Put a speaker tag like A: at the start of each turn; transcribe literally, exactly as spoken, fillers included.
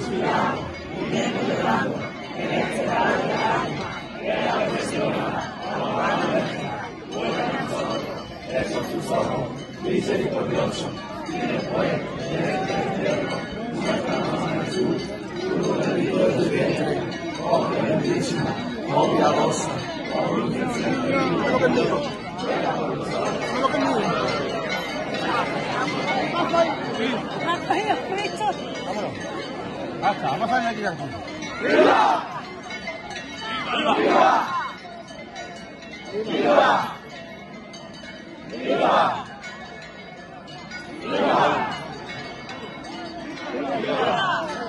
A: suspirando, viviendo y llorando, en este estado de la alma, que la perfecciona, amando nuestra, vuelve a nosotros, esos tus ojos, misericordioso, y después de este destierro, muéstranos a Jesús, fruto bendito de tu vientre, oh clementísima, oh piadosa, oh Virgen del Rocío, ruega por nosotros.
B: Vámonos. Basta, vamos a salir aquí de aquí.
A: ¡Viva! ¡Viva! ¡Viva! ¡Viva! ¡Viva! ¡Viva!